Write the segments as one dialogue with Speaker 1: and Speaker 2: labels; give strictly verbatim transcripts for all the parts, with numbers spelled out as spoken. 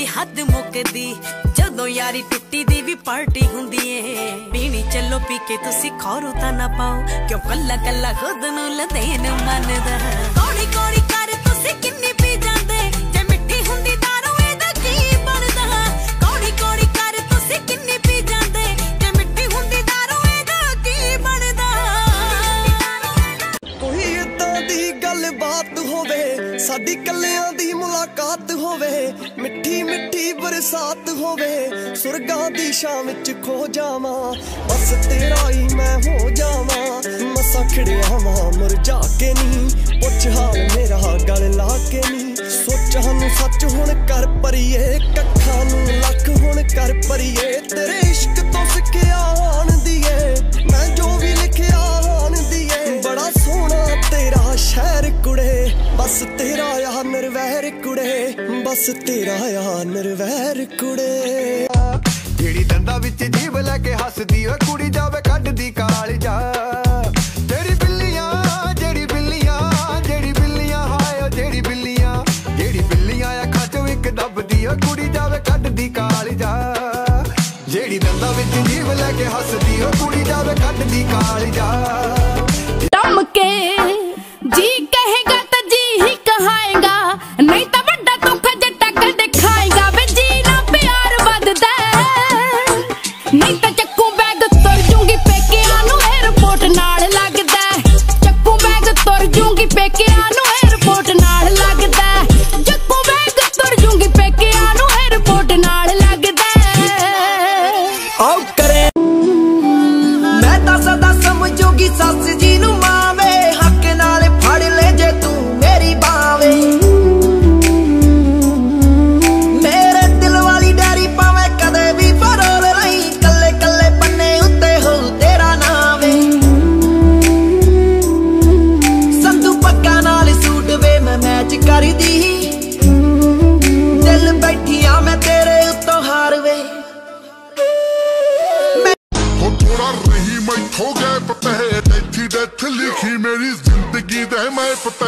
Speaker 1: नी हद मुकदी जदों यारी टुट्टी दी भी पार्टी हुंदी है। पीनी चलो पी के तुसी खौरू ता ना पाओ क्यों कल्ला कल्ला खुद नू लदेन मनदा। कौड़ी कौड़ी कर तुसी किन्नी पी जांदे जे मिठी हुंदी दारू एदा की बनदा। कौड़ी कौड़ी कर तुसी किन्नी पी जांदे जे मिठी हुंदी दारू एदा की बनदा।
Speaker 2: कोई इदां दी गल बात होवे साडी कल्लियां दी मुलाकात होवे मिठी मिठी बरसात होवे सुरगां दी शाम विच खो जावां बस तेरा ही मैं हो जावां। मसा खड़िया वां मुरझा के नी पुछ हाल मेरा गल ला के नी। सोचा नू सच हुण कर परिए कखां नू लख हुण कर परिए तेरे इश्क तो सिक्खिया आन दिए मैं जो भी लिखिया आन दिए। बड़ा सोहना तेरा शहर कुड़े बस तेरा यार नरवैर कुड़े बस तेरा यार नरवैर कुड़े।
Speaker 3: जेड़ी दंदा विच जीव लैके हसदी ओ कुड़ी जावे कड्डदी काली जा। जेड़ी बिल्लियां जेड़ी बिल्लियां जेड़ी बिल्लियां हाय ओ जेड़ी बिल्लियां जेड़ी बिल्लियां अखां चों इक दबदी ओ कुड़ी जावे कड्डदी काली जा। जेड़ी दंदा विच जीव लैके हसदी ओ कुड़ी जावे कड्डदी काली जा।
Speaker 4: दम के जी कहेगा तो जी ही कहाएगा नहीं तो बड़ा दुख जट्टा कर दिखाएगा। वे जी ना प्यार बददा नहीं तो चक्कू बैग तुर जूंगी पेके आनू एयरपोर्ट नाल लगदा। चक्कू बैग तुर जूंगी पेके आनू एयरपोर्ट नाल लगदा। चक्कू बैग तुर जूंगी पेके आनू एयरपोर्ट नाल लगदा।
Speaker 2: आओ करे मैं तां सदा समझूगी सस जी नू मावे हक नाल फड़ ले जे तू मेरी बावे। मेरे दिल वाली डायरी पावे कदे भी फरोल नहीं कल्ले कल्ले पन्ने उत्ते हो तेरा नाम है। संधू पक्का नाल सूट वे मैं मैच कर दी दिल बैठिया मैं तेरे उत्तों हार वे।
Speaker 5: थोड़ा रही मैं खो गए पते डेथी डेथ लिखी मेरी जिंदगी दे मैं पते।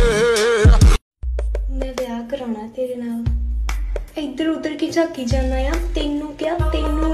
Speaker 6: मैं ब्याह कराना तेरे नाल इधर उधर की झाकी जाना या तेनू क्या तेनू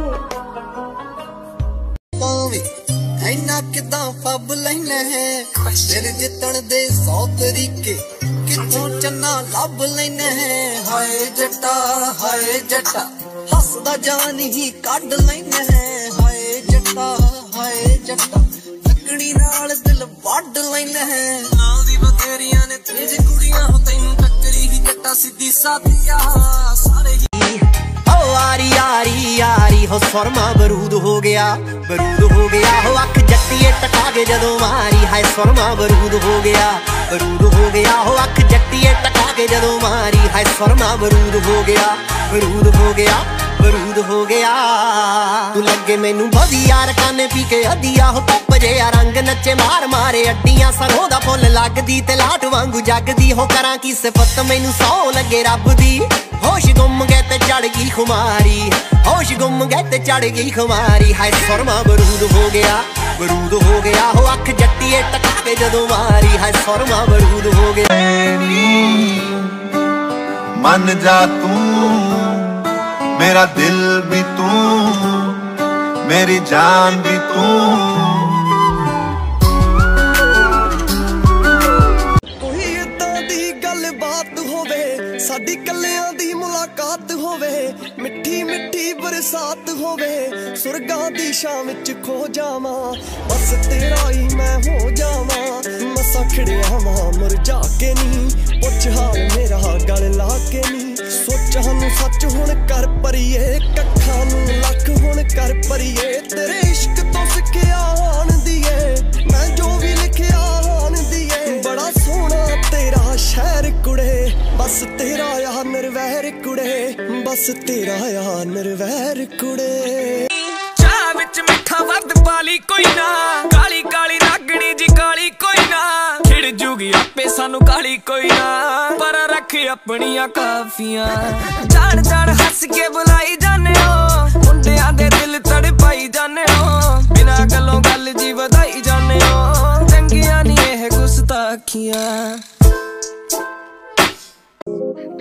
Speaker 2: ऐना किदां फब लैना है तेरे जितण दे सौ तरीके किथों चन्ना लब लैना है। हाय जट्टा हाय जट्टा हसदा जान ही कढ लैना है। हाय जट्टा हाय जट्टा लकड़ी नाल दिल वड लैना है। नाल दी बतेरियां ने तेज कुड़ियां हो तैनू टक्करी ही जट्टा सीधी साथिया सारे ही। ओ आरी आरी आरी हो सुरमा बरूद हो गया बरूद हो गया हो अख जट्टीए टका के जदों मारी। हाय सुरमा बरूद हो गया बरूद हो गया हो अख जट्टीए टका के जदों मारी। हाय सुरमा बरूद हो गया बरूद हो गया बरूद हो गया। तू लगे मैनू बधिया रकाने पी के अदिया हो धुप जिहा रंग नचे मार मारे अड्डियां सरों दा फुल लगदी ते लाट वांगू जगदी हो करां की सिफत मैनू सौ लगे रब दी। होश गुम गए ते चढ़ गई खुमारी होश गुम गए ते चढ़ गई खुमारी। हाय सुरमा बरूद हो गया बरूद हो गया हो अख जट्टीए टका के जदों मारी। हाय सुरमा बरूद हो गया।
Speaker 5: मन जा तू मेरा दिल भी तू मेरी जान भी तू।
Speaker 2: कोई इदां दी गल बात होवे साडी कल्लियां दी मुलाकात होवे मिठी मिठी बरसात होवे सुरगां दी शाम विच खो जावां बस तेरा ही मैं हो जावां। मसा खड़िया वां मुरझा के नी पुछ हाल मेरा गल ला के नी। सोचा नू सच हुण कर परिए कखां नू लख हुण कर परिए तेरे इश्क तो सिक्खिया आन दिए मैं जो भी लिखिया आन दिए। बड़ा सोहना तेरा शहर कुड़े बस तेरा यार नरवैर कुड़े बस तेरा यार नरवैर कुड़े।
Speaker 1: चाह विच मिठा वध पाली कोई ना काली काली रागणी जी काली कोई ना खिड़ जूगी आपे सानू काली कोई ना पर रख अपनियां काफियां। जान जान हस के बुलाई जाने हो मुंडियां दे दिल तड़पाई जाने हो बिना गलों गल जी वधाई जाने हो चंगियां नी एह गुस्ताखियां।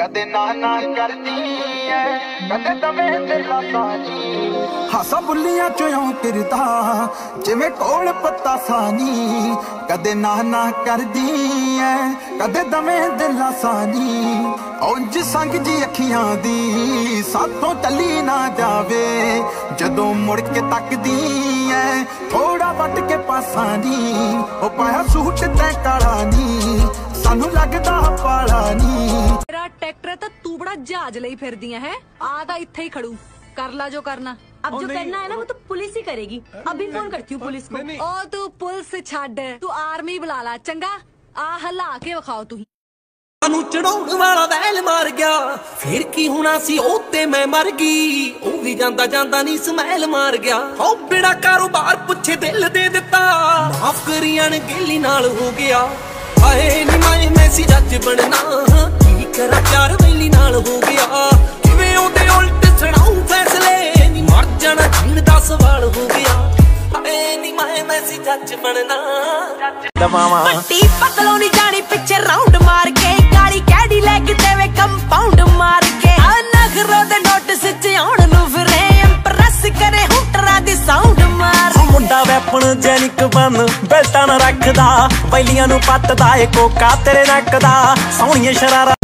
Speaker 3: कदे ना ना करदी है कदे दवे दिल सानी हासा बुलियां चों किरदा जिवें कोल पत्ता सानी कदे ना ना करदी है कदे दवे दिल सानी उंज संग जी अखियां दी साथों टली ना जावे जदों मुड़ के तकदी है थोड़ा वट के पासा नी ओ पाया सूट ते काला नी सानू लगदा पाला नी
Speaker 7: तेरा ट्रैक्टर तो तू बड़ा जहाज लई फिरदियां है आधा इत्थे ही खड़ू कर ला जो करना
Speaker 8: अब जो करना है ना वो तो पुलिस ही करेगी अभी फोन करती हूँ पुलिस को
Speaker 7: ओ तू पुलिस छाड़ तू आर्मी बुला ला चंगा आ हला के विखाओ तू
Speaker 9: ਨੂੰ ਚੜਾਉਣ ਵਾਲਾ ਵੈਲ ਮਾਰ ਗਿਆ ਫੇਰ ਕੀ ਹੋਣਾ ਸੀ ਉਹ ਤੇ ਮੈਂ ਮਰ ਗਈ ਉਹ ਵੀ ਜਾਂਦਾ ਜਾਂਦਾ ਨਹੀਂ ਸਮੈਲ ਮਾਰ ਗਿਆ ਹੋ ਬਿੜਾ ਕਾਰੋਬਾਰ ਪੁੱਛੇ ਦਿਲ ਦੇ ਦਿੱਤਾ ਮਾਫ ਕਰੀਆਂ ਨੇ ਗੇਲੀ ਨਾਲ ਹੋ ਗਿਆ ਹਾਏ ਨੀ ਮੈਂ ਮੈਸੀ ਜੱਜ ਬਣਨਾ ਕੀ ਕਰਾਂ ਚਾਰ ਵੈਲੀ ਨਾਲ ਹੋ ਗਿਆ ਕਿਵੇਂ ਉਹਦੇ ਉਲਟ ਸੁਣਾਉ ਫੈਸਲੇ ਨੀ ਮਰ ਜਾਣਾ ਜੀਣ ਦਾ ਸਵਾਲ ਹੋ ਗਿਆ ਹਾਏ ਨੀ ਮੈਂ ਮੈਸੀ ਜੱਜ ਬਣਨਾ
Speaker 1: ਪੱਟੀ ਪਤਲੋਂ ਨੀ ਜਾਣੀ ਪਿੱਛੇ ਰਾਉਂਡ ਮਾਰ ਕੇ ਕਾਲੀ ਕੈਡੀ ਲੈ ਕੇ ਦੇਵੇ ਕੰਪਾਊਂਡ ਮਾਰ ਕੇ ਆ ਨਖਰੋ ਦੇ ਨੋਟਿਸ ਚ ਆਉਣ ਨੂੰ ਫਿਰੇ ਇੰਪ੍ਰੈਸ ਕਰੇ ਹੁਟਰਾਂ ਦੀ ਸਾਊਂਡ ਮਾਰ
Speaker 9: ਮੁੰਡਾ ਵੈਪਨ ਜੈਨਿਕ ਬਨ ਬੈਲਟਾਂ ਨਾ ਰੱਖਦਾ ਪਹਿਲੀਆਂ ਨੂੰ ਪੱਟਦਾ ਏ ਕੋਕਾ ਤੇਰੇ ਨੱਕ ਦਾ ਸੋਹਣੀਏ ਸ਼ਰਾਰਾ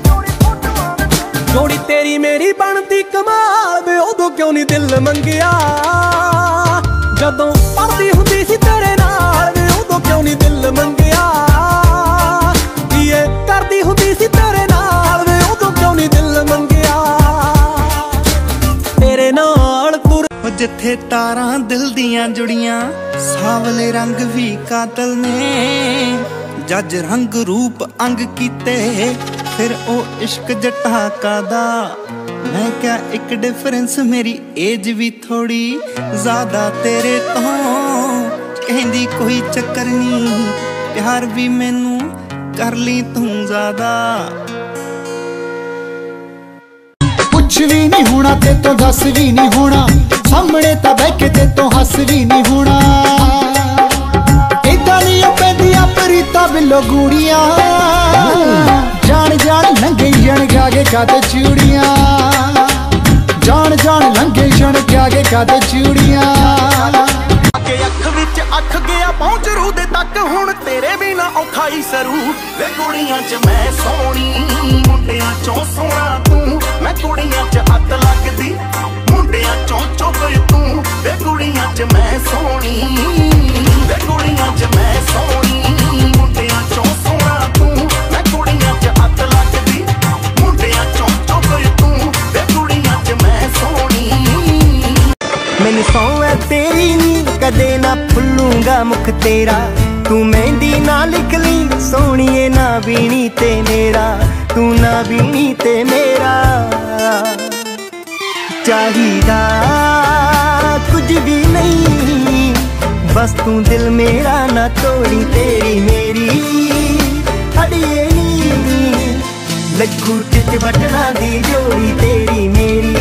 Speaker 9: ਜੋੜੀ ਤੇਰੀ ਮੇਰੀ ਬਣਦੀ ਕਮਾਲ ਵੇ ਉਦੋਂ ਕਿਉਂ ਨਹੀਂ ਦਿਲ ਮੰਗਿਆ ਜਦੋਂ ਪੜਦੀ ਹੁੰਦੀ ਸੀ ਤੇਰੇ ਨਾਲ ਵੇ ਉਦੋਂ ਕਿਉਂ ਨਹੀਂ ਦਿਲ ਮੰਗਿਆ ਕੀਏ ਕਰਦੀ ਹੁੰਦੀ ਸੀ ਤੇਰੇ ਨਾਲ ਵੇ ਉਦੋਂ ਕਿਉਂ ਨਹੀਂ ਦਿਲ ਮੰਗਿਆ ਤੇਰੇ ਨਾਲ ਤੁਰ
Speaker 2: ਜਿੱਥੇ ਤਾਰਾਂ ਦਿਲ ਦੀਆਂ ਜੁੜੀਆਂ ਸਾਵਲੇ ਰੰਗ ਵੀ ਕਾਤਲ ਨੇ ਜੱਜ ਰੰਗ ਰੂਪ ਅੰਗ ਕੀਤੇ ਫਿਰ ਉਹ ਇਸ਼ਕ ਜੱਟਾ ਕਾਦਾ मैं क्या एक डिफरेंस मेरी एज भी थोड़ी ज्यादा तेरे तो कहंदी कोई चक्कर नहीं प्यार भी मैनू कर ली तू ज्यादा
Speaker 10: कुछ भी नहीं होना ते तो दस भी नहीं होना सामने तो बह के ते तो हस भी नहीं होना इदा नहीं पैंदियां परीता बिलो गूड़ियां जान जान लंघे जन गागे काते चूड़ियां जान जान लंघे जन गागे काते चूड़ियां
Speaker 9: अगे अख विच अख गया पहुंच रू दे तक हुण तेरे बिना औखा ही सरू वे कुड़ियां च मैं सोहनी मुंडियां चों सोहना तू मैं कुड़ियां च हत्थ लगदी मुंडियां चों चुप तू वे कुड़ियां च मैं सोहनी वे कुड़ियां च मैं सोहनी मुंडियां चों सोहना तू मैं कुड़ियां च हत्थ लगदी मुंडियां चों चुप तू वे कुड़ियां च मैं सोहनी मैनू सौ है तेरी नी कदे ना भुल्लूंगा मुख तेरा तू मेहंदी ना लिख ली सोहणीए ना बीनी ते मेरा तू ना बीनी ते मेरा चाहिदा कुछ भी नहीं बस तू दिल मेरा ना तोड़ी तेरी मेरी अड़िए नी लगू टिच बटना दी जोड़ी तेरी मेरी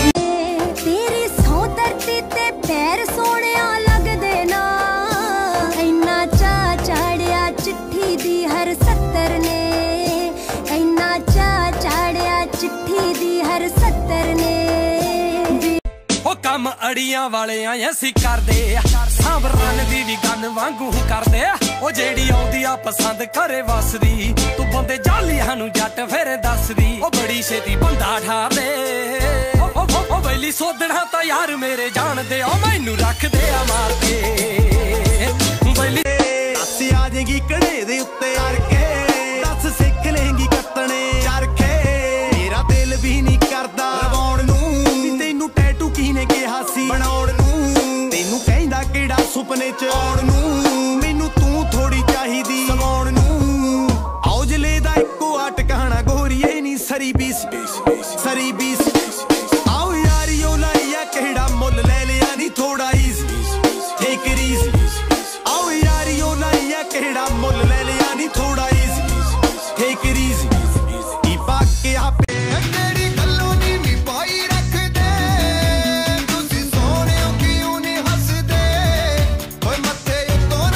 Speaker 9: ਕੰਮ ਅੜੀਆਂ ਵਾਲੇ ਆਏ ਅਸੀਂ ਕਰਦੇ ਸਾਂਭਰਨ ਦੀ ਵੀ ਗੰਨ ਵਾਂਗੂ ਕਰਦੇ ਉਹ ਜਿਹੜੀ ਆਉਂਦੀ ਆ ਪਸੰਦ ਕਰੇ ਵਸਦੀ ਤੂੰ ਬੰਦੇ ਜਾਲੀਆਂ ਨੂੰ ਜੱਟ ਫਿਰ ਦੱਸਦੀ ਉਹ ਬੜੀ ਛੇਤੀ ਬੰਦਾ ਠਾਰਦੇ ਉਹ ਬੈਲੀ ਸੋਧਣਾ ਤਾਂ ਯਾਰ ਮੇਰੇ ਜਾਣਦੇ ਉਹ ਮੈਨੂੰ ਰੱਖਦੇ ਆ ਮਾਰਦੇ ਬੈਲੀ ਦੱਸ ਆ ਜਾਏਗੀ ਕੜੇ ਦੇ ਉੱਤੇ ਅੜ ਕੇ ਦੱਸ ਸਿੱਖ ਲੇਂਗੀ ਕੱਤਣੇ ਚਰਖੇ ਮੇਰਾ ਦਿਲ ਵੀ ਨਹੀਂ ਕਰਦਾ ਰਵਾਉਣ ਨੂੰ ਤੈਨੂੰ ਟੈਟੂ ਕੀਨੇ ਕਿਹਾ ਸੀ ਬਣਾਉਣ ਨੂੰ ਤੈਨੂੰ ਕਹਿੰਦਾ ਕਿਹੜਾ ਸੁਪਨੇ ਚ ਆਉਣ ਨੂੰ ਮੈਨੂੰ ਤੂੰ ਥੋੜੀ ਚਾਹੀਦੀ ਸਵਾਉਣ ਨੂੰ ਔਜਲੇ ਦਾ ਇੱਕੋ ਆ ਟਿਕਾਣਾ ਗੋਰੀਏ ਨਹੀਂ ਸਰੀ ਬੀਸ ਸਰੀ ਬੀਸ ਆਓ ਯਾਰੀਓ ਲਾਈਆ ਕਿਹੜਾ ਮੁੱਲ ਲੈ ਲਿਆ ਨਹੀਂ ਥੋੜਾ ਈਜ਼ੀ ਟੇਕ ਇਟ ਈਜ਼ੀ ਆਓ ਯਾਰੀਓ ਲਾਈਆ ਕਿਹੜਾ ਮੁੱਲ ਲੈ ਲਿਆ ਨਹੀਂ ਥੋੜਾ ਈਜ਼ੀ ਟੇਕ ਇਟ ਈਜ਼ੀ ਕੀ ਪਾ ਕੇ ਆਪੇ
Speaker 3: तेरी गल्लों नी नी पाई रख दे तुसी सोहणियों क्यों नहीं हसदे ओए मत्थे उत्तों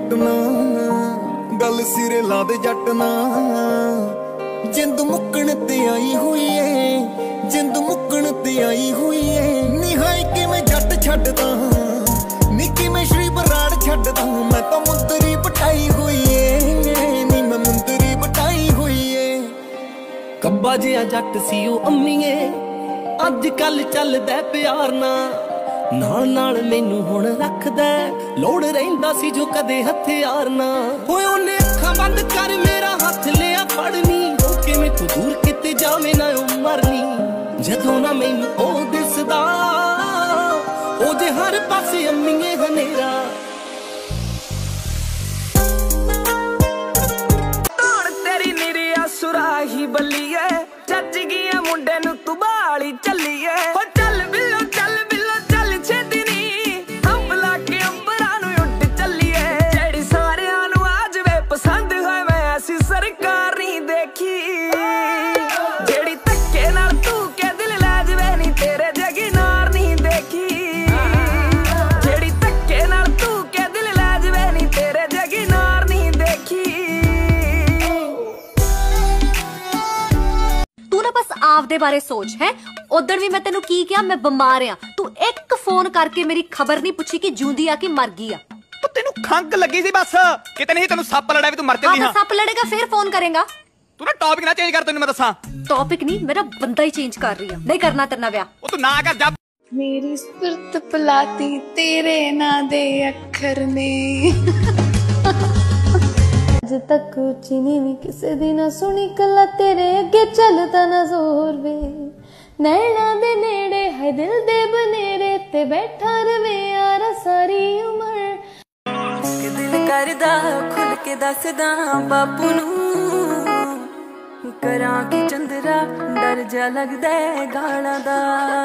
Speaker 3: ਜੱਟ ਨਾ ਗੱਲ ਸਿਰੇ ਲਾ ਦੇ ਜੱਟ ਨਾ ਜਿੰਦ ਮੁੱਕਣ ਤੇ ਆਈ ਹੋਈ ਏ ਜਿੰਦ ਮੁੱਕਣ ਤੇ ਆਈ ਹੋਈ ਏ ਨਿਹਾਈ ਕਿਵੇਂ ਜੱਟ ਛੱਡਦਾ ਨੀ ਕਿਵੇਂ ਸ਼੍ਰੀ ਬਰਾੜ ਛੱਡਦਾ ਮੈਂ ਤਾਂ ਮੁੰਦਰੀ ਪਟਾਈ ਹੋਈ ਏ ਨੀ ਮੈਂ ਮੁੰਦਰੀ ਪਟਾਈ ਹੋਈ ਏ ਕੱਬਾ ਜਿਹਾ ਜੱਟ ਸੀ ਉਹ ਅੰਮੀਏ ਅੱਜ ਕੱਲ ਚੱਲਦਾ ਪਿਆਰ ਨਾ ਨਾਲ ਨਾਲ ਮੈਨੂੰ ਹੁਣ ਰੱਖਦਾ ਲੋੜ ਰਹਿੰਦਾ ਸੀ ਜੋ ਕਦੇ ਹਥਿਆਰ ਨਾ ਹੋਏ ਉਹਨੇ ਅੱਖਾਂ ਬੰਦ ਕਰ ਮੇਰਾ ਹੱਥ ਲਿਆ ਫੜਨੀ ਹੋ ਕਿਵੇਂ ਤੂੰ ਦੂਰ ਕਿਤੇ ਜਾਵੇਂ ਨਾ ਉਹ ਮਰਨੀ ਜਦੋਂ ਨਾ ਮੈਨੂੰ ਉਹ ਦਿਸਦਾ ਉਹ ਜੇ ਹਰ ਪਾਸੇ ਅੰਮੀਏ ਹਨੇਰਾ ਤੋੜ ਤੇਰੀ ਨਿਰਿਆ ਸੁਰਾਹੀ ਬੱਲੀਏ ਚੱਜ ਗਿਆ ਮੁੰਡੇ ਨੂੰ ਤੂੰ ਬਾਲੀ ਚੱਲੀਏ ਹੋ ਚੱਲ ਬਿੱਲੋ ਚੱਲ ਬਿੱਲੋ ਚੱਲ ਛੇਤੀ ਨੀ ਅੰਬਲਾ ਕੇ ਅੰਬਰਾਂ ਨੂੰ ਉੱਡ ਚੱਲੀਏ ਜਿਹੜੀ ਸਾਰਿਆਂ ਨੂੰ ਆ ਜਵੇ ਪਸੰਦ ਹੋਏ ਮੈਂ ਐਸੀ ਸਰਕਾਰ ਨਹੀਂ ਦੇਖੀ ਜਿਹੜੀ ਧੱਕੇ ਨਾਲ ਤੂੰ ਕੇ ਦਿਲ ਲੈ ਜਵੇ ਨੀ ਤੇਰੇ ਜਗੀ ਨਾਰ ਨਹੀਂ ਦੇਖੀ ਜਿਹੜੀ ਧੱਕੇ ਨਾਲ ਤੂੰ ਕੇ ਦਿਲ ਲੈ ਜਵੇ ਨੀ ਤੇਰੇ ਜਗੀ ਨਾਰ ਨਹੀਂ ਦੇਖੀ
Speaker 8: तू ना बस आपदे बारे सोच है उधर भी मैं तेनू की क्या मैं बीमार आ तू एक फोन करके मेरी खबर नहीं पूछी कि जूंदी आ कि मर गई आ
Speaker 11: तो तेनू खंग लगी सी बस किते नहीं तेनू सप लड़ा भी तू मर चली हां
Speaker 8: सप लड़ेगा फिर फोन करेगा
Speaker 11: तू ना टॉपिक ना चेंज कर तेनू मैं दसा
Speaker 8: टॉपिक नहीं मेरा बंदा ही चेंज कर रही है नहीं करना तेरा ब्याह
Speaker 11: ओ तू ना कर जा
Speaker 12: मेरी सुरत पलाती तेरे ना दे अखर ने अज तक चीनी भी किसे दी ना सुनी कला तेरे अगे चलता ना जोर वे नैना दे नेड़े है दिल दे बनेरे ते बैठा रवे यारा सारी उम्र
Speaker 1: दिल करदा खुल के दसदा बापू नू करा की चंदरा डर जा लगदा गाला दा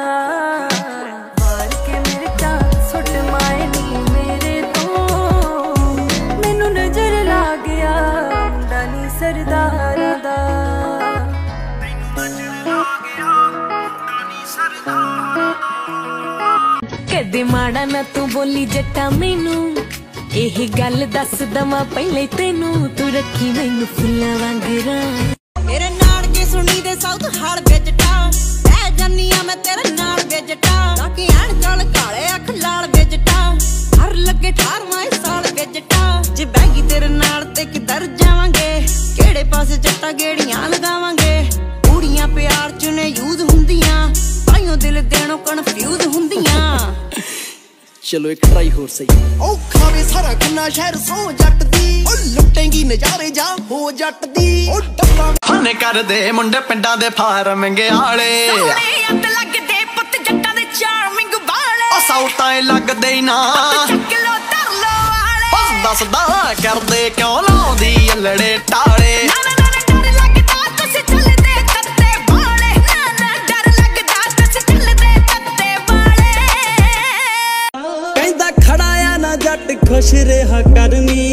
Speaker 1: मार के मेरे चा सुट माए नी मेरे तो मैनू नजर ला गया मुंडा नी सरदार दा कदे माड़ा ना तू बोली जट्टा मैनू एह गल दस दमा पहले तेनू तू रखी मैनू फुल्लां वांगरा मेरे नाल के सुनी दे साउथ हाल बेजटा बह जन्निया मैं तेरे नाल बेजटा ताकि आण चल काले अख लाल बेजटा हर लगे ठार माए साल बेजटा जे बैगी तेरे नाल ते किधर जावांगे केड़े पासे जट्टा गेड़ियां लगावांगे कुड़ियां प्यार च ने यूज हुंदियां ताइयों दिल देणों कन्फ्यूज हुंदियां
Speaker 2: चलो एक ट्राई होर सही ओ खावे सारा गन्ना शहर सो जट दी ओ लुटेंगी नजारे जा हो जट दी ओ डब्बा खाने कर दे मुंडे पिंडां दे फार्म आले
Speaker 1: सोने अत लगदे पुੱਤ ਜੱਟਾਂ ਦੇ ਚਾਰਮਿੰਗ ਵਾਲੇ
Speaker 2: ओ साउतां लगदे ना
Speaker 1: ਚੱਕ ਲੋ ਧਰ ਲੋ ਵਾਲੇ
Speaker 2: बस दसदा करदे क्यों लाउंदी अल्लड़े टाले
Speaker 13: खुश रहा करनी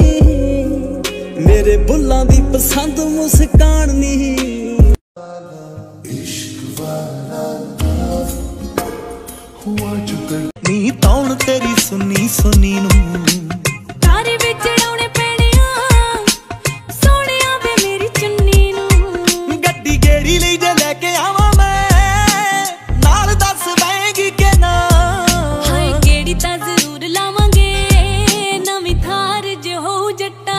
Speaker 13: मेरे बुल्लां दी पसंद मुस्कान नी नी तौण तेरी सुनी सुनी नू
Speaker 1: तारे विच लाउणे पैणियां सोहणिया वे मेरी चुन्नी नू
Speaker 13: गड्डी गेड़ी लई जे लेके आवां मैं नाल दस बैगी के ना
Speaker 1: हाय केड़ी तां जरूर लावांगे नवीं थार जो हो जट्टा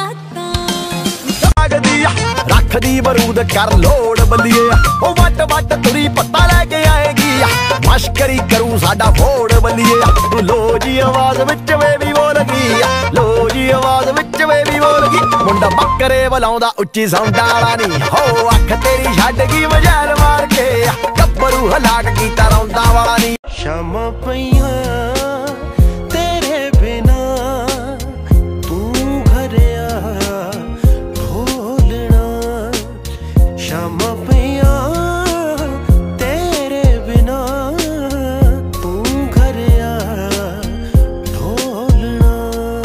Speaker 3: रख दी बरूद कर लोड़ बलिए ओ वट वट तुरी पत्ता लेके आएगी मश्करी करूं साडा फोड़ बलिए लो जी आवाज विच वे भी बोलगी लो जी आवाज विच वे भी बोलगी मुंडा बकरे बुलाउंदा उच्ची साउंडा वाला नी हो अख तेरी छड्ड गई मजाल मार के गब्बरू हलाक कीता रौंदा वाला नी
Speaker 13: शामां पईयां तेरे बिना तू घर आ ढोलना शामां पईयां तेरे बिना तू घर आ ढोलना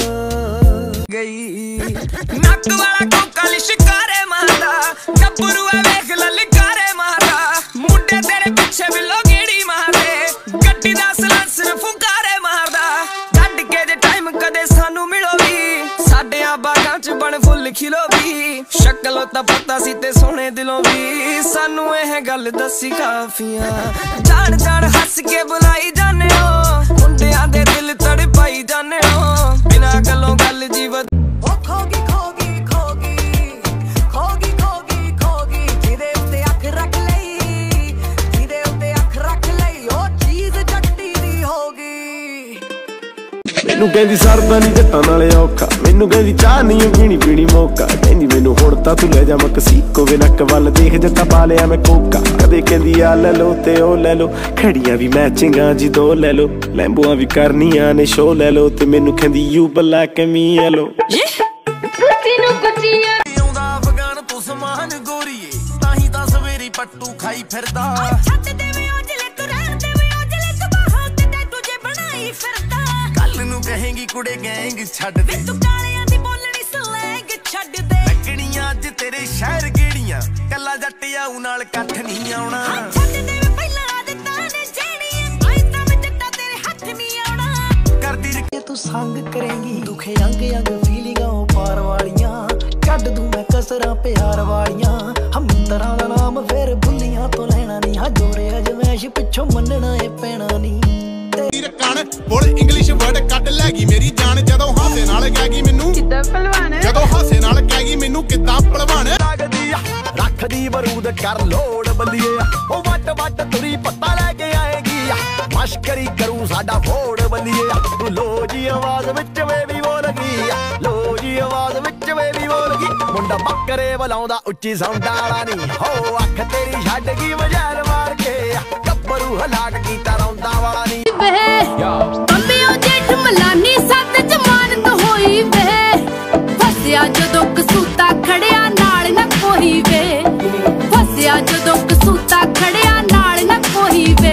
Speaker 9: गई नक वाला कोका लिशकारे मारदा गब्बरू वेख ललकारे मारदा मुंडे तेरे पीछे भी लोगेड़ी मारदे गड्डी दा सलांसर
Speaker 14: करता सी ते सोने दिलों भी सानू यह गल दसी काफियां जान जान हस के बुलाई जाने हो मुंडियां दे दिल तड़पाई जाने हो बिना गलों गल जीवत खोगी खोगी खोगी खोगी खोगी खोगी जिदे उत्ते अख रख लई जिदे उत्ते अख रख लई ओ चीज जट्टी दी होगी
Speaker 15: मैनू कहंदी सरदा नहीं जट्टां नाले औखा मैनू कहंदी चाह नहीं पीनी पीनी मौका कहंदी मैनू हुण तां तू लै जा मकसीको वे नक वल देख जट्टा पा लिया मैं कोका कदे कहंदी आ लै लो ते ओ लै लो खड़ियां भी मैचिंगां जी दो लै लो लैंबुआं भी करनियां ने शो लै लो ते मैनू कहंदी you black me yellow Afghan तू समान गोरीए ताही तां सवेरी पट्टू खाई फिरदा छੱਡ ਦੇਵੇਂ ਔਜਲੇ ਤੂੰ ਰਹਿਣ ਦੇਵੇਂ ਔਜਲੇ ਤੂੰ ਬਾਹਾਂ ਤੇ ਟੈਟੂ ਜੇ ਬਣਾਈ ਫਿਰਦਾ ਕੱਲ ਨੂੰ ਕਹੇਂਗੀ ਕੁੜੇ ਗੈਂਗ ਛੱਡ ਦੇ ਤੂੰ ਕਾਲਿਆਂ ਦੀ ਬੋਲਣੀ ਸਲੈਂਗ ਛੱਡ ਦੇ ਲੱਗਣੀਆਂ ਅੱਜ ਤੇਰੇ ਸ਼ਹਿਰ ਗੇੜੀਆਂ ਕੱਲਾ ਜੱਟ ਆਉ ਨਾਲ ਇਕੱਠ ਨਹੀਂ ਆਉਣਾ ਛੱਡ ਦੇਵੇਂ ਪਹਿਲਾਂ ਆਦਤਾਂ ਨੇ ਜਿਹੜੀਆਂ ਅੱਜ ਤਾਂ ਮੈਂ ਜੱਟਾ ਤੇਰੇ ਹੱਥ ਨਹੀਂ ਆਉਣਾ ਕਰਦੀ ਰੱਖੇ ਤੂੰ ਸੰਗ ਕਰੇਂਗੀ ਦੁਖੇ ਅੰਗ ਅੰਗ ਫੀਲਿੰਗਾਂ ਪਾਰ ਵਾਲੀਆਂ ਕੱਢ ਦੂੰ ਮੈਂ ਕਸਰਾਂ ਪਿਆਰ ਵਾਲੀਆਂ ਹਮਦਰਾਂ ਦਾ ਨਾਮ ਫੇਰ ਬੁੱਲੀਆਂ ਤੋਂ ਲੈਣਾ ਨਹੀਂ ਹਾਂ ਜੋਰੇ ਅਜਮੈਸ਼ ਪਿੱਛੋਂ ਮੰਨਣਾ ਏ ਪੈਣਾ ਨਹੀਂ ਤੇਰੀ ਰਕਾਨ ਬੋਲ ਇੰਗਲਿਸ਼ ਵਰਡ ਕੱਢ ਲੈ ਗਈ ਮੇਰੀ ਜਾਨ ਜਦੋਂ ਹਾਸੇ ਨਾਲ ਕਹਿ ਗਈ ਮੈਨੂੰ ਕਿੱਦਾਂ ਪਹਿਲਵਾਨ ਜਦੋਂ ਹਾਸੇ ਨਾਲ ਕਹਿ ਗਈ ਮੈਨੂੰ ਕਿੱਦਾਂ ਪਹਿਲਵਾਨ ਲੱਗਦੀ ਰੱਖਦੀ ਬਰੂਦ ਕਰ ਲੋੜ ਬੰਦੀਏ ਉਹ ਵੱਟ ਵੱਟ ਤੁਰੀ ਪੱਤਾ ਲੈ ਕੇ ਆਏਗੀ ਮਸ਼ਕਰੀ ਕਰੂ ਸਾਡਾ ਫੋੜ ਬੰਦੀਏ ਤੂੰ ਲੋ ਜੀ ਆਵਾਜ਼ ਵਿੱਚ ਵੇ ਵੀ ਬੋਲ ਗਈ ਲੋ ਜੀ ਆਵਾਜ਼ ਵਿੱਚ ਵੇ ਵੀ ਬੋਲ ਗਈ ਮੁੰਡਾ ਬੱਕਰੇ ਬੁਲਾਉਂਦਾ ਉੱਚੀ ਸਾਉਂਡਾਂ ਵਾਲਾ ਨਹੀਂ ਹੋ ਅੱਖ ਤੇਰੀ ਛੱਡ ਗਈ ਮਜਾਲ ਮਾਰ ਕੇ ਗੱਭਰੂ ਹਲਾਕ ਕੀਤਾ ਰੌਂਦਾ ਵਾਲਾ ਨਹੀਂ ਵੇ ਬੰਬਿਓ ਜੇਠ ਮਲਾਨੀ ਸੱਤ ਜਮਾਨਤ ਹੋਈ ਵੇ ਫਸਿਆ ਜਦੋਂ ਕਸੂਤਾ ਖੜਿਆ ਨਾਲ ਨਾ ਕੋਈ ਵੇ ਫਸਿਆ ਜਦੋਂ ਕਸੂਤਾ ਖੜਿਆ ਨਾਲ ਨਾ ਕੋਈ ਵੇ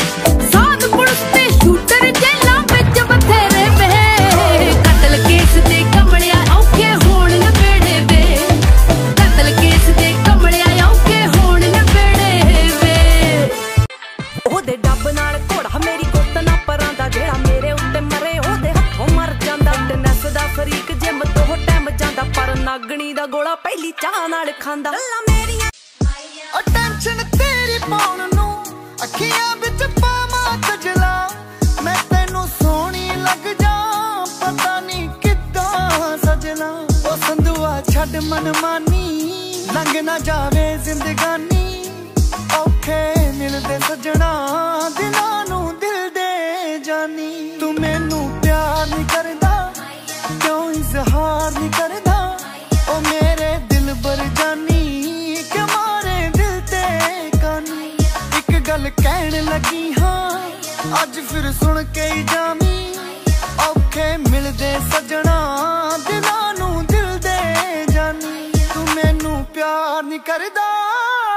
Speaker 15: ਸਾਧ ਪੁਲਿਸ ਤੇ ਸ਼ੂਟਰ ਜੇਲਾਂ ਵਿੱਚ ਬਥੇਰੇ ਵੇ ਕਤਲ ਕੇਸ ਦੇ ਕਮਲਿਆ ਔਖੇ ਹੋਣ ਨਾ ਬੇੜੇ ਵੇ ਕਤਲ ਕੇਸ ਦੇ ਕਮਲਿਆ ਔਖੇ ਹੋਣ ਨਾ ਬੇੜੇ ਵੇ ਉਹਦੇ ਡੱਬ ਨਾਲ ਘੋੜਾ ਮੇਰੀ ਗੁੱਤ ਨਾ ਪਰਾਂਦਾ ਜਿਹੜਾ ਮੇਰੇ ਉੱਤੇ ਮਰੇ ਉਹਦੇ ਹੱਥੋਂ ਮਰ ਜਾਂਦਾ ਤੇ ਨੱਸਦਾ ਫਰੀਕ ਜਿਮ ਦੋ ਟਾਈਮ ਜਾਂਦਾ ਪਰ ਨਾਗਣੀ ਦਾ ਗੋਲਾ ਪਹਿਲੀ ਚਾਹ ਨਾਲ ਖਾਂਦਾ ਗੱਲਾਂ ਮੇਰੀਆਂ ਅਟੈਂਸ਼ਨ ਤੇਰੀ ਪਾਉਣ ਨੂੰ ਅੱਖੀਆਂ ਵਿੱਚ ਪਾਵਾਂ ਕਜਲਾ ਮੈਂ ਤੈਨੂੰ ਸੋਹਣੀ ਲੱਗ ਜਾ ਪਤਾ ਨਹੀਂ ਕਿੱਦਾਂ ਸਜਣਾ ਉਹ ਸੰਧੂਆ ਛੱਡ ਮਨਮਾਨੀ ਲੰਘ ਨਾ ਜਾਵੇ ਜ਼ਿੰਦਗਾਨੀ ਔਖੇ ਮਿਲਦੇ ਸਜਣਾ ਦਿਲਾਂ ਨੂੰ ਦਿਲ ਦੇ ਜਾਨੀ ਤੂੰ ਮੈਨੂੰ ਪਿਆਰ ਨਹੀਂ ਕਰਦਾ ਕਿਉਂ ਇਜ਼ਹਾਰ ਨਹੀਂ ਕਰਦਾ ਉਹ ਮੇਰੇ ਦਿਲ ਬਰ ਜਾਨੀ ਕਿ ਮਾਰੇ ਦਿਲ ਤੇ ਕਾਨੀ ਇੱਕ ਗੱਲ ਕਹਿਣ ਲੱਗੀ ਹਾਂ ਅੱਜ ਫਿਰ ਸੁਣ ਕੇ ਹੀ ਜਾਵੀਂ ਔਖੇ ਮਿਲਦੇ ਸਜਣਾ ਦਿਲਾਂ ਨੂੰ ਦਿਲ ਦੇ ਜਾਨੀ ਤੂੰ ਮੈਨੂੰ ਪਿਆਰ ਨਹੀਂ ਕਰਦਾ